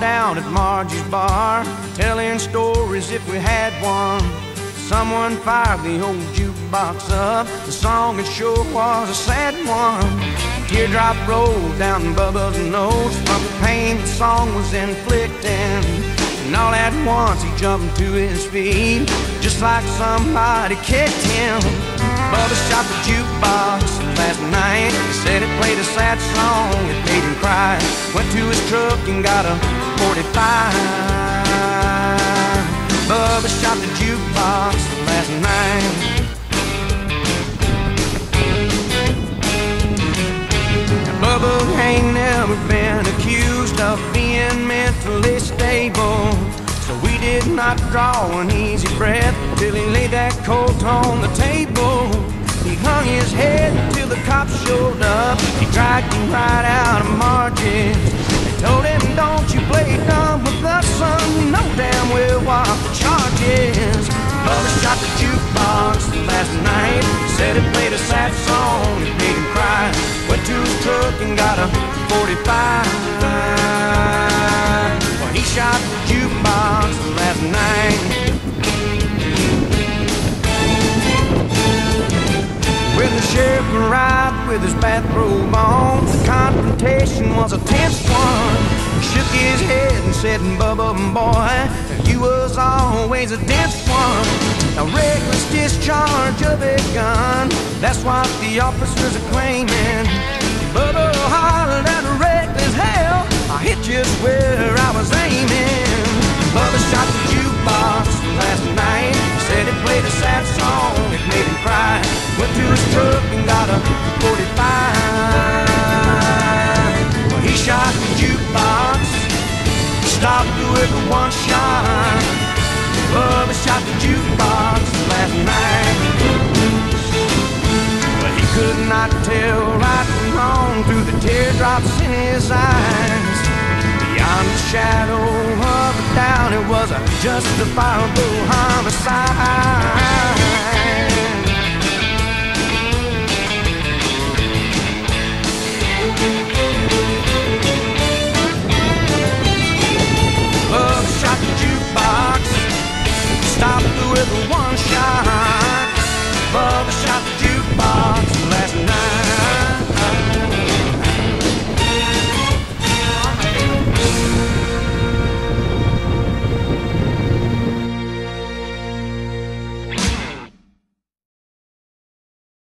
down at Margie's bar, telling stories if we had one. Someone fired the old jukebox up. The song it sure was a sad one. Teardrop rolled down Bubba's nose from the pain the song was inflicting. And all at once he jumped to his feet, just like somebody kicked him. Bubba shot the jukebox last night. He said it played a sad song, it made him cry. Went to his truck and got a 45. Bubba shot the jukebox last night. Now, Bubba ain't never been accused of being mentally stable, so we did not draw an easy breath till he laid that colt on the table. He hung his head till the cops showed up. He dragged him right out of Margie's. They told him, don't you play dumb with us, son. You know damn well what the charge is. Bubba shot the jukebox last night. Said it played a sad song, it made him cry. Went to his truck and got a 45. Well, he shot the jukebox last night. When the sheriff arrived with his bathrobe on, the confrontation was a tense one. He shook his head and said, Bubba, boy, you was always a dense one. A reckless discharge of a gun, that's what the officers are claiming. Bubba hollered at reckless hell, I hit just where I was aiming. Bubba shot the jukebox last night. Said it played a sad song, it made him cry. Went to his truck and got a 45. Well, he shot the jukebox, stopped with a one shot. Bubba shot the jukebox last night. Well, he could not tell right from wrong through the teardrops in his eyes. Beyond the shadow of a doubt, it was a justifiable homicide.